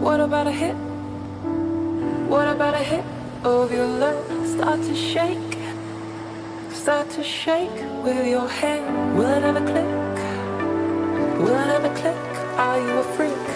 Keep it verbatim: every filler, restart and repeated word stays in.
What about a hit? What about a hit of your love? Start to shake, start to shake with your hand. Will it ever click? Will it ever click? Are you a freak?